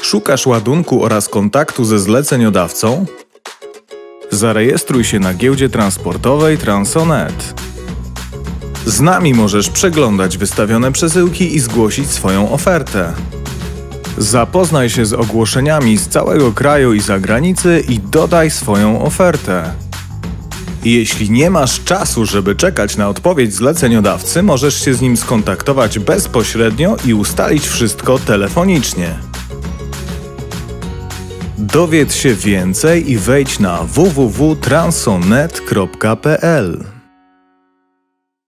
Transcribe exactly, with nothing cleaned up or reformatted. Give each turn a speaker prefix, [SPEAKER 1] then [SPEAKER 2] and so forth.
[SPEAKER 1] Szukasz ładunku oraz kontaktu ze zleceniodawcą? Zarejestruj się na giełdzie transportowej Transonet. Z nami możesz przeglądać wystawione przesyłki i zgłosić swoją ofertę. Zapoznaj się z ogłoszeniami z całego kraju i zagranicy i dodaj swoją ofertę. Jeśli nie masz czasu, żeby czekać na odpowiedź zleceniodawcy, możesz się z nim skontaktować bezpośrednio i ustalić wszystko telefonicznie. Dowiedz się więcej i wejdź na w w w kropka transonet kropka p l.